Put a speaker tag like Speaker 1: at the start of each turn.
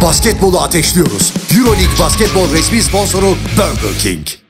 Speaker 1: Basketbolu ateşliyoruz. Euroleague basketbol resmi sponsoru Burger King.